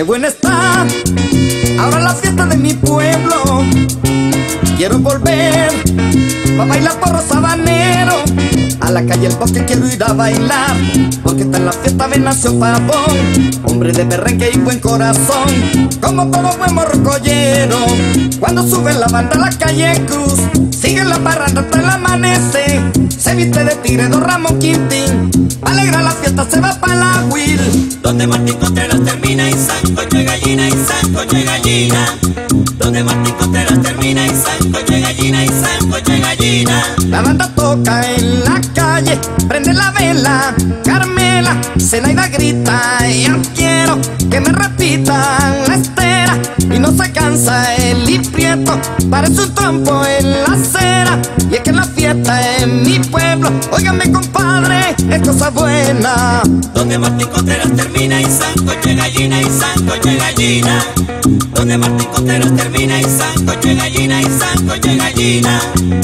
buena está ahora la fiesta de mi pueblo. Quiero volver pa' bailar porro sabanero. A la calle El Bosque quiero ir a bailar, porque está en la fiesta Venancio Pavón, hombre de perrenque y buen corazón, como todo buen morrocollero. Cuando sube la banda a la calle Cruz, sigue la parranda hasta el amanecer. Se viste de tigre Don Ramón Quintín, alegra la fiesta se va pa' la Will, donde Martín Contreras termina y sancocho de gallina y sancocho de gallina. Donde Martín Contreras termina y sancocho de gallina y sancocho de gallina. La banda toca en la calle, prende la vela, Carmela, Zenaida grita, yo quiero que me repitan la estera. Y no se cansa el Prieto, parece un trompo en la acera. Y es que la fiesta en mi pueblo, óigame compadre, es cosa buena. Donde Martín Contreras termina y sancocho de gallina y sancocho de gallina. Donde Martín Contreras termina y sancocho de gallina y sancocho de gallina.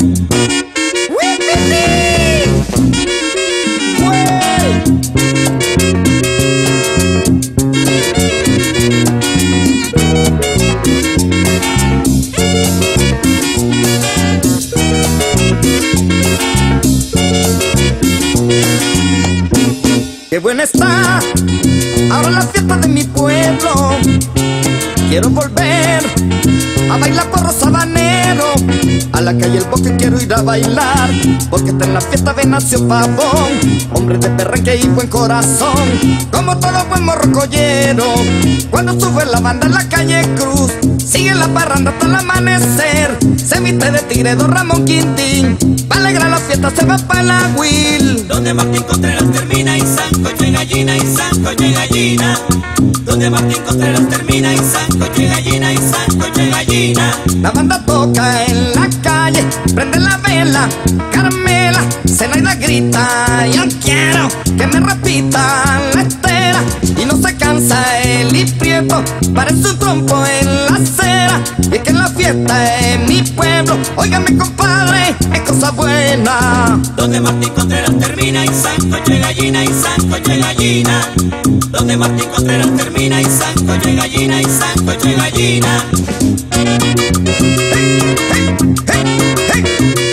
Qué buena está ahora la fiesta de mi pueblo. Quiero volver a bailar porro sabanero. A la calle El Bosque quiero ir a bailar, porque está en la fiesta Venancio Pavón, hombre de perrenque y buen corazón, como todo buen morrocollero. Cuando sube la banda a la calle Cruz, sigue la parranda hasta el amanecer. Se viste de tigre Don Ramón Quintín, pa' alegrar la fiesta se va pa' la Will, donde Martín Contreras termina y sancocho de gallina y sancocho de gallina. Donde Martín Contreras termina y sancocho de gallina y sancocho de gallina. La banda toca en la calle, prende la vela, Carmela, Zenaida grita, yo quiero que me repitan la estera. Y no se cansa el Prieto, parece un trompo en la acera. Y es que la fiesta en mi pueblo, óigame compadre, es cosa buena. Donde Martín Contreras termina y sancocho de gallina y sancocho de gallina. Donde Martín Contreras termina y sancocho de gallina y sancocho de gallina. Hey, hey, hey, hey.